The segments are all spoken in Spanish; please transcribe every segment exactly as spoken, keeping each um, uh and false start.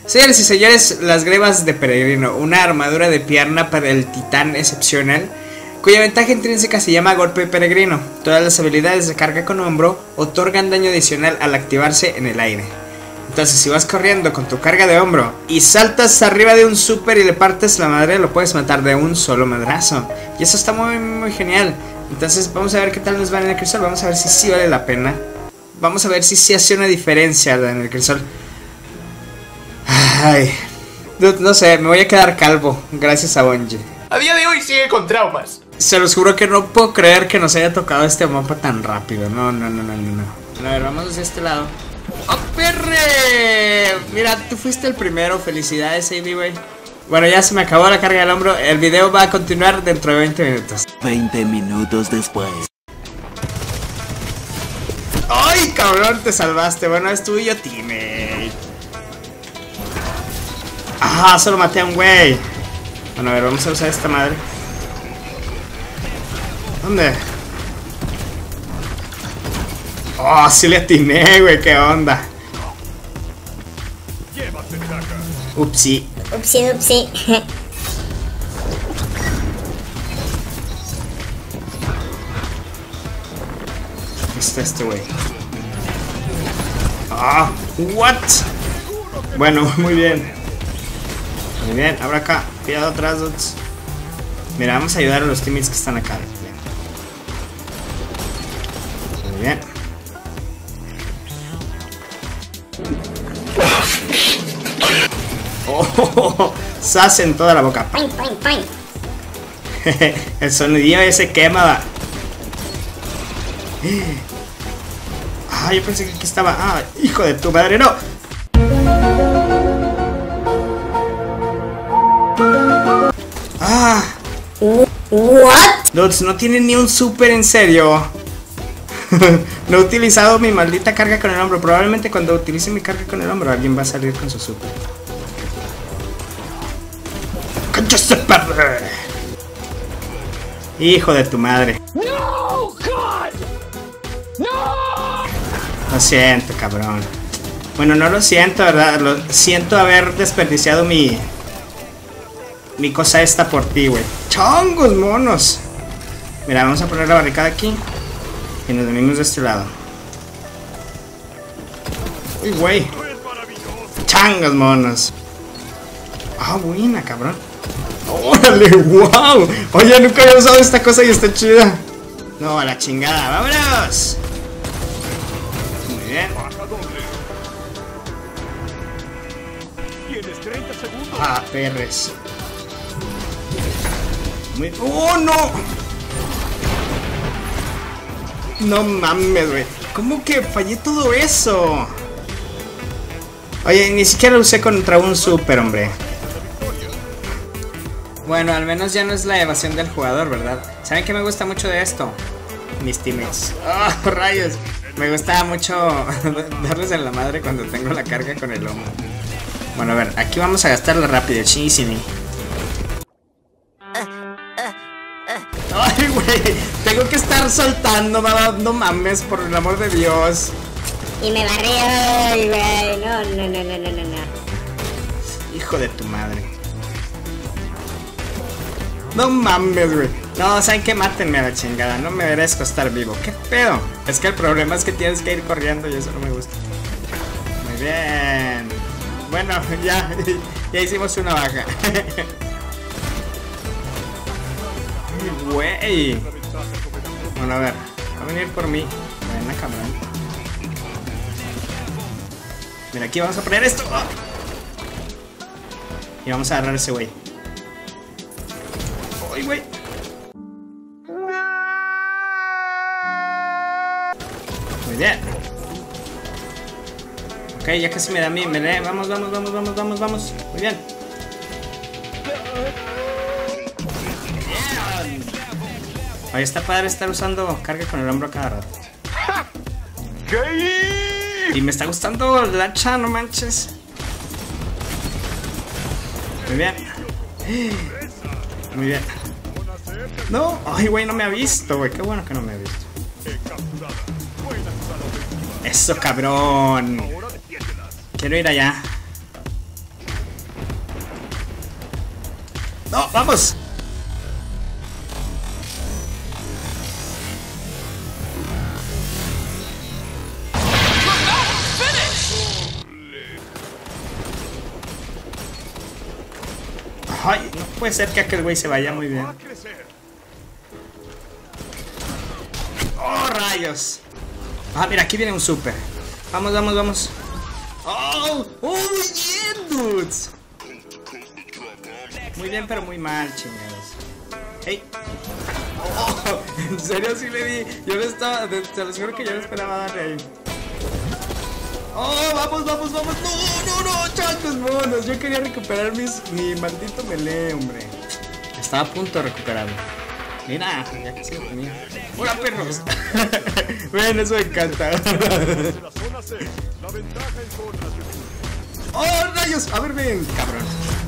Señores y señores, las grebas de peregrino, una armadura de pierna para el titán excepcional, cuya ventaja intrínseca se llama golpe peregrino. Todas las habilidades de carga con hombro otorgan daño adicional al activarse en el aire. Entonces si vas corriendo con tu carga de hombro y saltas arriba de un super y le partes la madre, lo puedes matar de un solo madrazo. Y eso está muy muy genial. Entonces vamos a ver qué tal nos va en el crisol. Vamos a ver si sí vale la pena. Vamos a ver si sí hace una diferencia en el crisol. Ay, no sé, me voy a quedar calvo gracias a Bungie. A día de hoy sigue con traumas. Se los juro que no puedo creer que nos haya tocado este mapa tan rápido. No, no, no, no, no, no. A ver, vamos hacia este lado. ¡Oh, perre! Mira, tú fuiste el primero. Felicidades, A D, güey. Bueno, ya se me acabó la carga del hombro. El video va a continuar dentro de veinte minutos. veinte minutos después. ¡Ay, cabrón! Te salvaste. Bueno, es tuyo, teammate. ¡Ah! Solo maté a un güey. Bueno, a ver, vamos a usar esta madre. ¿Dónde? Oh, sí le atiné, güey, qué onda. Upsi. Upsi, upsi. Está este güey. Ah, what? Bueno, muy bien. Muy bien, ahora acá. Cuidado atrás, dudes. Mira, vamos a ayudar a los teammates que están acá. Muy bien. Oh, sas en toda la boca. Pain, pain, pain. El sonidillo ese quema. Va. Ah, yo pensé que aquí estaba. Ah, hijo de tu madre, no. Ah. What? Dudes, no tienen ni un super, en serio. No he utilizado mi maldita carga con el hombro. Probablemente cuando utilice mi carga con el hombro alguien va a salir con su super. ¡Cállate, perro! Hijo de tu madre. No, God. No. Lo siento, cabrón. Bueno, no lo siento, ¿verdad? Lo siento haber desperdiciado mi... Mi cosa esta por ti, güey. ¡Chongos, monos! Mira, vamos a poner la barricada aquí. Y nos venimos de este lado. ¡Uy, güey! ¡Changos, monos! ¡Ah, buena, cabrón! ¡Órale, wow! Oye, nunca había usado esta cosa y está chida. No, a la chingada, vámonos. Muy bien. Ah, perres. Muy... ¡Oh, no! No mames, güey. ¿Cómo que fallé todo eso? Oye, ni siquiera lo usé contra un super, hombre. Bueno, al menos ya no es la evasión del jugador, ¿verdad? ¿Saben qué me gusta mucho de esto? Mis teammates. ¡Oh, rayos! Me gustaba mucho darles en la madre cuando tengo la carga con el hombro. Bueno, a ver, aquí vamos a gastarla rápido, chinísimi. Ay, güey, tengo que estar soltando, mamá, no mames, por el amor de Dios. Y me barrió, güey. No, no, no, no, no, no, no. Hijo de tu madre. No mames, güey. No, ¿saben qué? Mátenme a la chingada. No me merezco estar vivo. ¿Qué pedo? Es que el problema es que tienes que ir corriendo y eso no me gusta. Muy bien. Bueno, ya, ya hicimos una baja. Güey. Bueno, a ver. Va a venir por mí. Ven, cabrón. Mira, aquí vamos a poner esto. ¡Oh! Y vamos a agarrar a ese güey. ¡Ay, güey! Muy bien. Ok, ya casi me da a mí. Me da. Vamos, vamos, vamos, vamos, vamos, vamos. Muy bien. Oye, está padre estar usando carga con el hombro cada rato. Y me está gustando el hacha, no manches. Muy bien. Muy bien. No, ay, güey, no me ha visto, güey. Qué bueno que no me ha visto. Eso, cabrón. Quiero ir allá. No, vamos. Ay, no puede ser que aquel güey se vaya muy bien. Oh, rayos. Ah, mira, aquí viene un super. Vamos, vamos, vamos. Oh, oh, muy bien, dudes. Muy bien, pero muy mal, chingados. Hey. Oh, en serio sí le di. Yo no estaba, te lo juro que yo no esperaba darle ahí. Oh, vamos, vamos, vamos. No, no, no, changos monos. Yo quería recuperar mis, mi maldito melee, hombre. Estaba a punto de recuperarlo. Mira, ya que se lo tenía. ¡Hola, perros! Ven, eso me encanta. ¡Oh, rayos! A ver, ven, cabrón.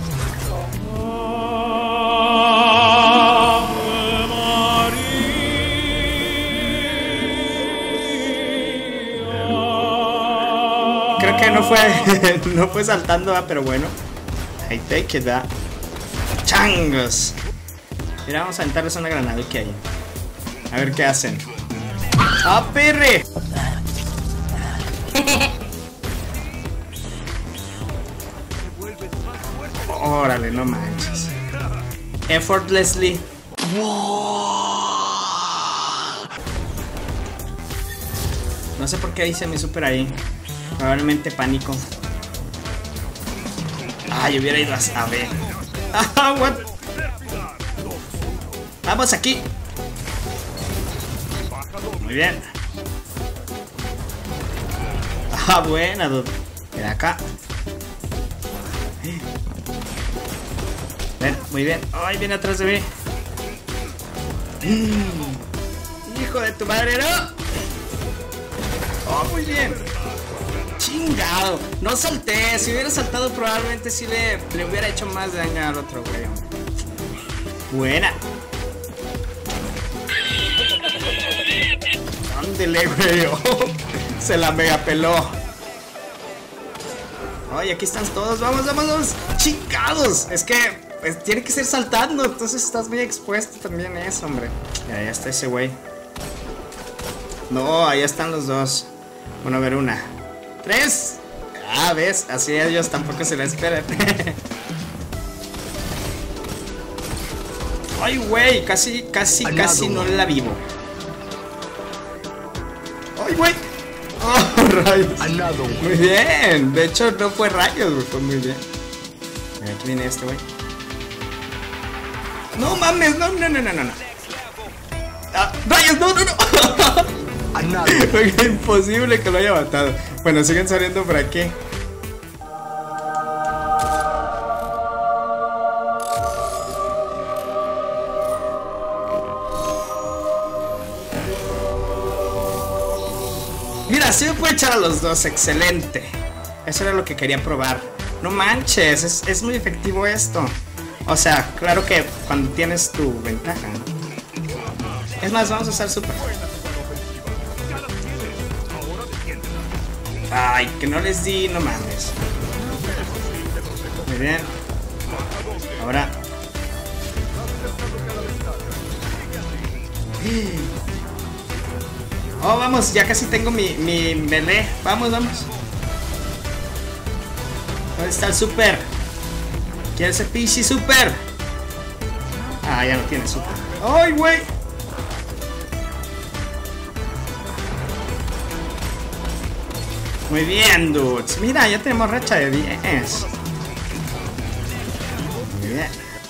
Creo que no fue, no fue saltando, ¿va? Pero bueno. I take it, ¿va? ¡Changos! Mira, vamos a aventarles una granada que hay. A ver qué hacen. ¡Ah, perre! Órale, no manches. Effortlessly. No sé por qué hice mi super ahí. Probablemente pánico. Ah, yo hubiera ido a ver. Ah, what? Vamos aquí. Muy bien. Ah, buena, dude. Mira acá. Ven, muy bien. Ay, viene atrás de mí. Hijo de tu madre, no. Oh, muy bien. Chingado. No salté. Si hubiera saltado, probablemente sí le, le hubiera hecho más daño al otro güey. Buena. Ándele, güey. Oh, se la mega peló. Ay, aquí están todos. Vamos, vamos, vamos. Chingados. Es que pues, tiene que ser saltando. Entonces estás muy expuesto también a eso, hombre. Mira, ahí está ese güey. No, ahí están los dos. Bueno, a ver, una. Tres. Ah, ves. Así ellos tampoco se la esperan. Ay, güey. Casi, casi, casi no la vivo. ¡Ay, güey! ¡Oh, rayos! Muy bien. De hecho, no fue rayos, güey. Fue muy bien. Mira, aquí viene este, güey. ¡No mames! ¡No, no, no, no, no! Ah, ¡rayos! ¡No, no, no! Fue imposible que lo haya matado. Bueno, siguen saliendo por aquí. Mira, sí me puedo echar a los dos, excelente. Eso era lo que quería probar. No manches, es, es muy efectivo esto. O sea, claro que cuando tienes tu ventaja. Es más, vamos a usar super. Ay, que no les di, no mames. Muy bien. Ahora. Oh, vamos, ya casi tengo mi, mi melee. Vamos, vamos. ¿Dónde está el super? Quiero ese pinche super. Ah, ya no tiene super. ¡Ay, güey! Muy bien, dudes. Mira, ya tenemos racha de diez. Muy bien.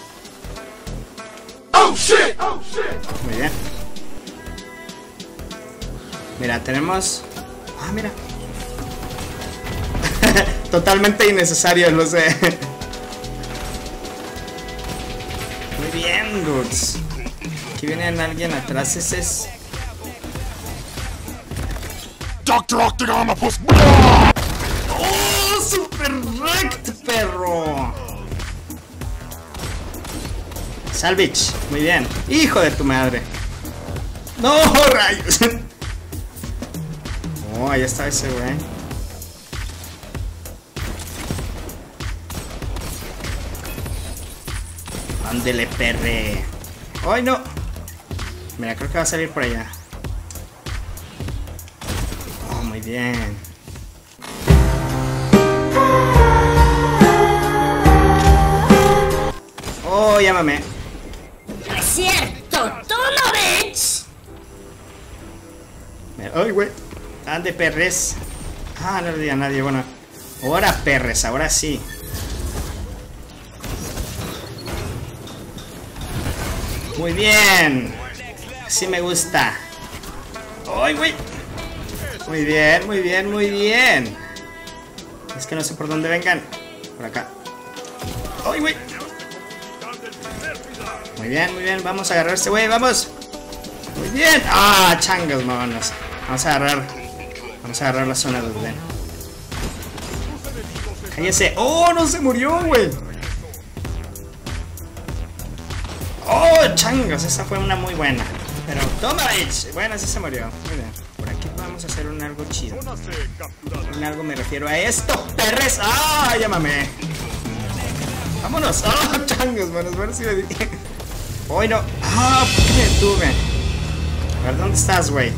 Oh shit! Oh shit! Muy bien. Mira, tenemos... Ah, mira. Totalmente innecesario, lo sé. Muy bien, dudes. Aquí viene alguien atrás. Ese es... Doctor Octagonopus. ¡Oh! ¡Super wrecked, perro! Salvage. Muy bien. ¡Hijo de tu madre! ¡No, rayos! Oh, ahí está ese güey. Ándele, perre. ¡Ay, no! Mira, creo que va a salir por allá. Oh, muy bien. Oh, llámame. No es cierto, tú no ves. Ay, güey. Ande, perres. Ah, no le di a nadie. Bueno, ahora perres, ahora sí. Muy bien. Así me gusta. ¡Ay, güey! Muy bien, muy bien, muy bien. Es que no sé por dónde vengan. Por acá. ¡Ay, güey! Muy bien, muy bien. Vamos a agarrar a este güey, vamos. Muy bien. ¡Ah, changas, mamonas! Vamos a agarrar. Vamos a agarrar la zona de Uden. Cállese. ¡Oh, no se murió, güey! ¡Oh, changos! Esa fue una muy buena. Pero, toma, bitch. Bueno, sí se murió. Muy bien. Por aquí vamos a hacer un algo chido. Un algo me refiero a esto. ¡Perres! ¡Ah! Llámame. ¡Vámonos! ¡Ah, oh, changos, manos! Bueno, sí me di. ¡Hoy no! ¡Ah! ¿Por qué me detuve? A ver, ¿dónde estás, güey?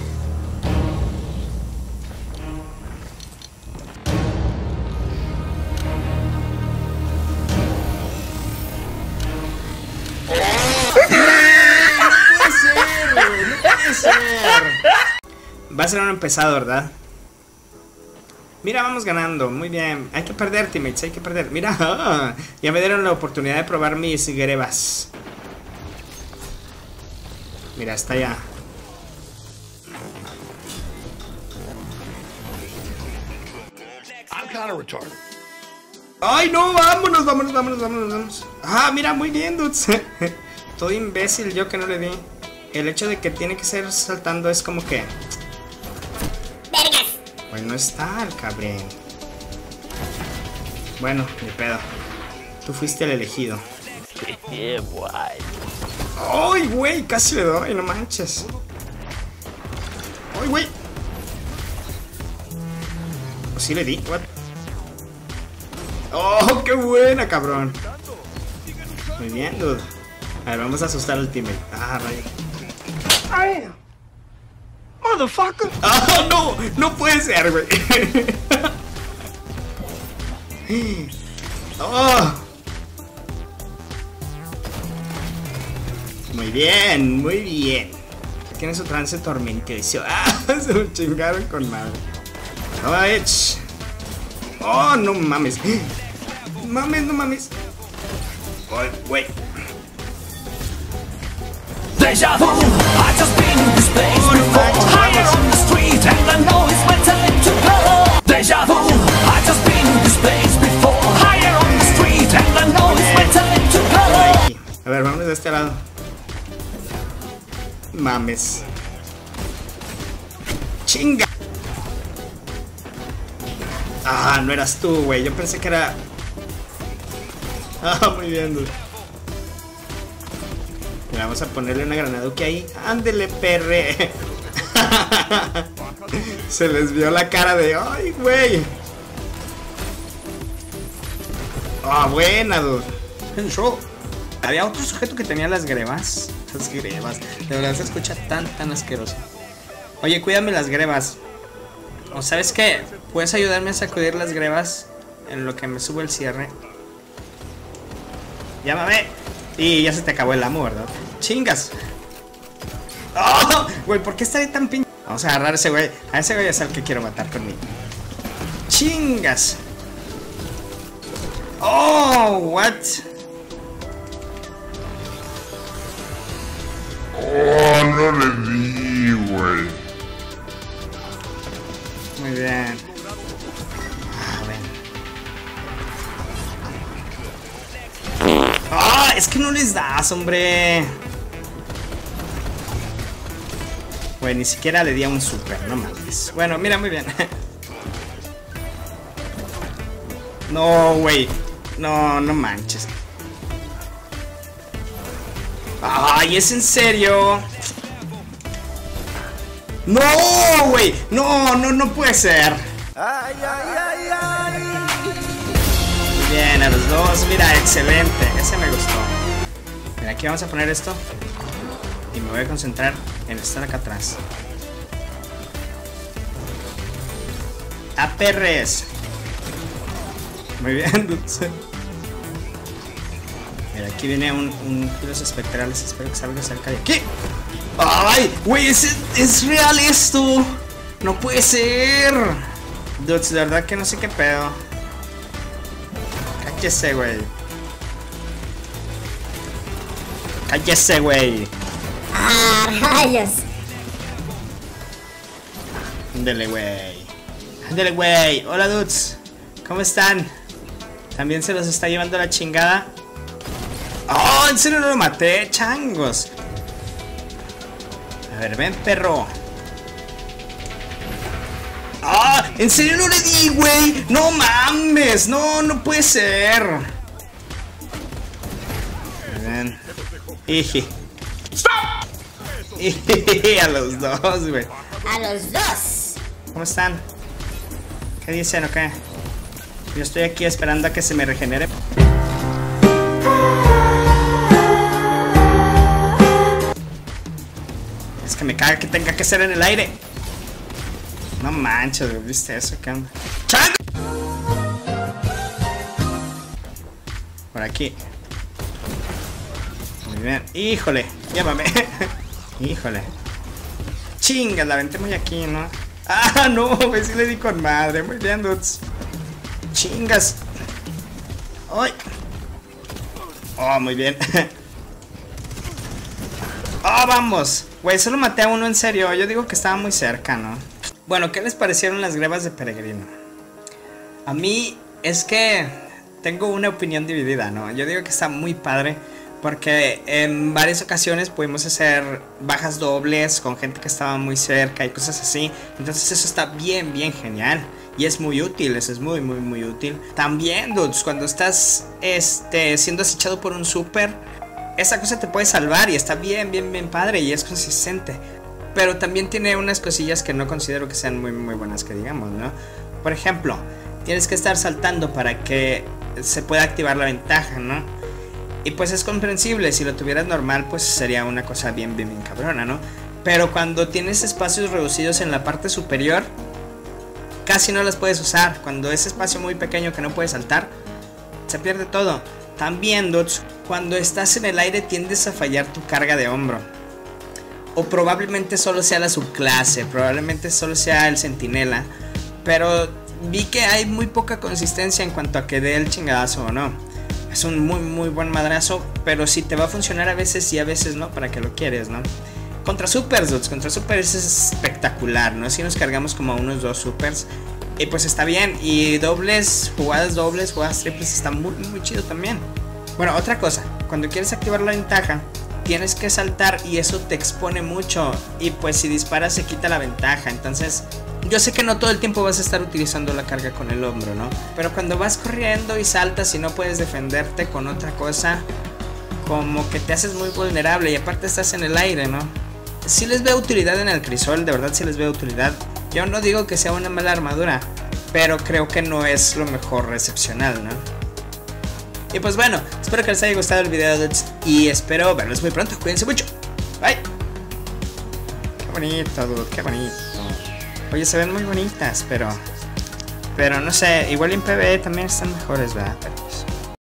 Va a ser un empezado, ¿verdad? Mira, vamos ganando. Muy bien. Hay que perder, teammates. Hay que perder. Mira, oh, ya me dieron la oportunidad de probar mis grebas. Mira, está allá. ¡Ay, no! ¡Vámonos, vámonos, vámonos, vámonos, vámonos! ¡Ah, mira! Muy bien, dudes. Todo imbécil yo que no le di. El hecho de que tiene que ser saltando es como que... Vergas. Pues no está el cabrón. Bueno, ni pedo. Tú fuiste el elegido. ¡Ay, güey! Casi le doy, no manches. ¡Ay, güey! Pues sí le di, what? ¡Oh, qué buena, cabrón! Muy bien, dude. A ver, vamos a asustar al teammate. Ah, rayo. ¡Ay! ¡Motherfucker! ¡Ah, no! ¡No puede ser, güey! ¡Oh! Muy bien, muy bien. Tiene su trance tormentoso. ¡Ah! Se lo chingaron con madre. ¡Oh, bitch! ¡Oh, no mames! ¡Mames, no mames! ¡Ay, güey! Deja vu, I just been in this place before. Higher on the street and I know it's my time to go. Deja vu, I just been in this place before. Higher on the street and I know it's my time to go. A ver, vamos de este lado. Mames. Chinga. Ah, no eras tú, güey. Yo pensé que era... Ah, muy bien, dude. Mira, vamos a ponerle una granaduque ahí. Ándele, perre. Se les vio la cara de... ¡Ay, güey! Ah, buena, dude. Había otro sujeto que tenía las grebas. Las grebas. De verdad se escucha tan, tan asqueroso. Oye, cuídame las grebas. ¿O sabes qué? ¿Puedes ayudarme a sacudir las grebas en lo que me subo el cierre? Llámame. Y ya se te acabó el amo, ¿verdad? ¡Chingas! ¡Oh! Güey, ¿por qué está tan pin...? Vamos a agarrar a ese güey. A ese güey es el que quiero matar conmigo. ¡Chingas! ¡Oh! ¿What? Oh, no le di, güey. Muy bien. Ah, bueno. ¡Ah! Es que no les das, hombre. Güey, ni siquiera le di a un super, no mames. Bueno, mira, muy bien. No, güey. No, no manches. ¡Ay, es en serio! ¡No, güey! ¡No, no, no puede ser! ¡Ay, ay, ay, ay! Muy bien, a los dos. Mira, excelente. Ese me gustó. Mira, aquí vamos a poner esto. Y me voy a concentrar en estar acá atrás. A perres. Muy bien, dulce. Mira, aquí viene un, un los espectrales. Espero que salga cerca de aquí. ¡Ay! Güey, es, es real esto. No puede ser. Dudes, de verdad que no sé qué pedo. Cállese, güey. Cállese, güey. ¡Ah, rayos! Ándale, güey. Ándale, güey. Hola, dudes. ¿Cómo están? ¿También se los está llevando la chingada? ¡Oh! ¿En serio no lo maté? ¡Changos! A ver, ven, perro. ¡Ah! ¿En serio no le di, güey? ¡No mames! ¡No, no puede ser! Ven. Iji. Iji, a los dos, güey. ¡A los dos! ¿Cómo están? ¿Qué dicen o qué? Yo estoy aquí esperando a que se me regenere. Es que me caga que tenga que ser en el aire. No manches, güey, ¿viste eso? ¿Qué onda? ¡Chango! Por aquí. Muy bien. Híjole, llévame. Híjole. Chinga, la aventé muy aquí, ¿no? Ah, no, güey, sí le di con madre. Muy bien, dudes. Chingas. ¡Ay! Oh, muy bien. ¡Oh, vamos! Güey, solo maté a uno en serio. Yo digo que estaba muy cerca, ¿no? Bueno, ¿qué les parecieron las grebas de peregrino? A mí es que tengo una opinión dividida, ¿no? Yo digo que está muy padre porque en varias ocasiones pudimos hacer bajas dobles con gente que estaba muy cerca y cosas así. Entonces eso está bien, bien genial. Y es muy útil, eso es muy, muy, muy útil. También, dudes, cuando estás este, siendo acechado por un super, esa cosa te puede salvar y está bien, bien, bien padre y es consistente. Pero también tiene unas cosillas que no considero que sean muy, muy buenas, que digamos, ¿no? Por ejemplo, tienes que estar saltando para que se pueda activar la ventaja, ¿no? Y pues es comprensible, si lo tuvieras normal, pues sería una cosa bien, bien, bien cabrona, ¿no? Pero cuando tienes espacios reducidos en la parte superior, casi no las puedes usar. Cuando es espacio muy pequeño que no puedes saltar, se pierde todo. También, dudes, cuando estás en el aire tiendes a fallar tu carga de hombro. O probablemente solo sea la subclase, probablemente solo sea el centinela. Pero vi que hay muy poca consistencia en cuanto a que dé el chingadazo o no. Es un muy muy buen madrazo, pero sí te va a funcionar a veces y a veces no, para que lo quieres, ¿no? Contra supers, dudes, contra supers es espectacular, ¿no? Si nos cargamos como a unos dos supers y pues está bien. Y dobles, jugadas dobles, jugadas triples está muy muy chido también. Bueno, otra cosa, cuando quieres activar la ventaja tienes que saltar y eso te expone mucho. Y pues si disparas se quita la ventaja. Entonces yo sé que no todo el tiempo vas a estar utilizando la carga con el hombro, ¿no? Pero cuando vas corriendo y saltas y no puedes defenderte con otra cosa, como que te haces muy vulnerable. Y aparte estás en el aire, ¿no? Sí les veo utilidad en el crisol, de verdad sí les veo utilidad. Yo no digo que sea una mala armadura, pero creo que no es lo mejor excepcional, ¿no? Y pues bueno, espero que les haya gustado el video, dudes, y espero verlos muy pronto. Cuídense mucho. Bye. Qué bonito, dude, qué bonito. Oye, se ven muy bonitas, pero... Pero no sé, igual en P V E también están mejores, ¿verdad? Pero